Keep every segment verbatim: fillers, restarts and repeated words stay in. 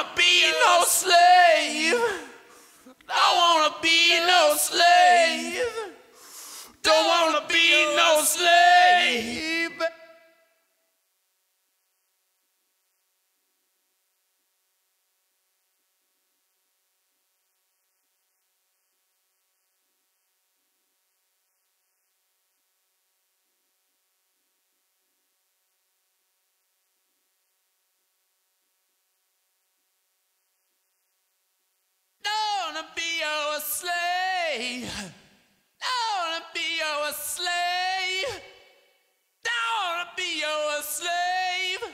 wanna be no slave. Don't wanna be no slave. Don't wanna be no slave. Don't wanna be your slave. Don't wanna be your slave. Don't wanna be your slave.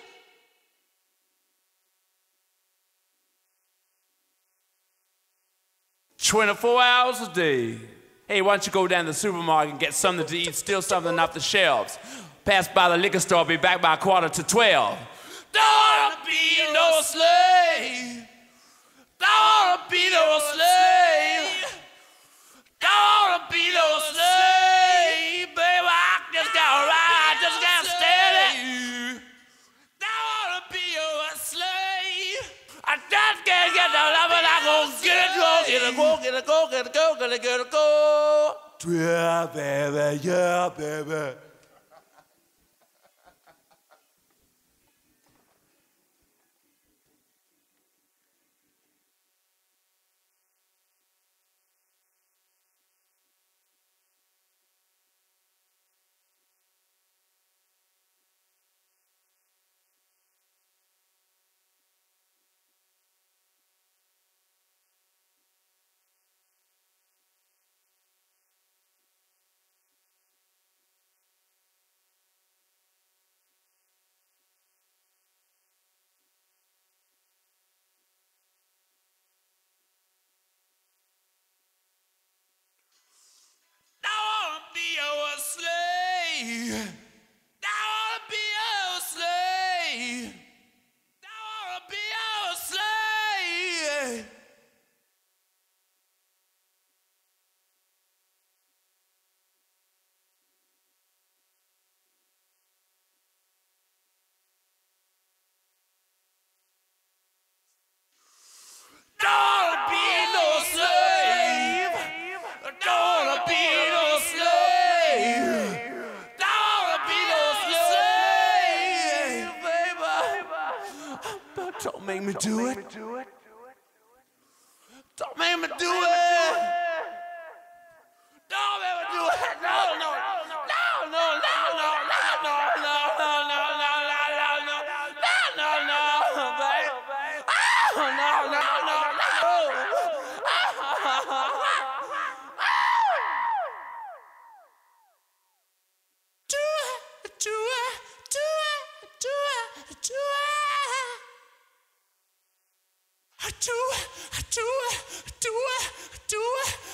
twenty-four hours a day. Hey, why don't you go down to the supermarket and get something to eat, steal something off the shelves. Pass by the liquor store, be back by a quarter to twelve. Don't wanna be no slave. Don't wanna be no slave. Don't wanna be no slave. Baby, I just got right, I just got steady. Don't wanna be your slave. I just can't get the love and I go get it, go, get it, go, get it, go, get it, go, get it, get it, go. Yeah, baby, yeah, baby. Be your slave. Don't wanna be your slave. Don't wanna be your slave. Don't wanna be no slave. Don't wanna be no slave. Don't wanna be no slave, baby. Don't make me do it. Don't make me do it. Don't make me do it. No, no, no, no, no, no, no, no, no, no, no, no, no, no, no, no, no, baby. Oh, no, no, no, no. Do it, do it, do it, do it, do it. I do it, I do it, do it, do it.